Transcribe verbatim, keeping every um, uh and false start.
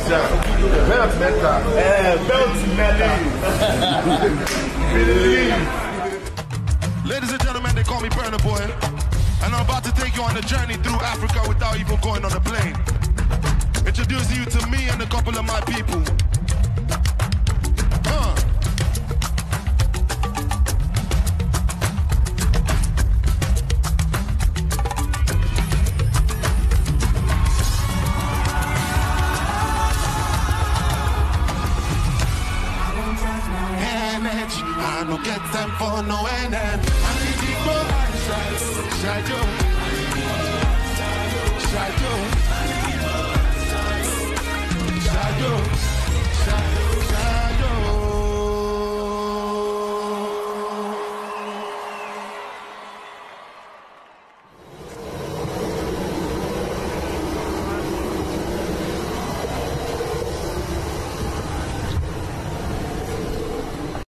Belt metal. Eh, belt metal. Believe. Ladies and gentlemen, they call me Burnaboy, and I'm about to take you on a journey through Africa without even going on a plane. Introducing you to me and a couple of my people. Uh. Energy, I don't get time for no end. I need to go,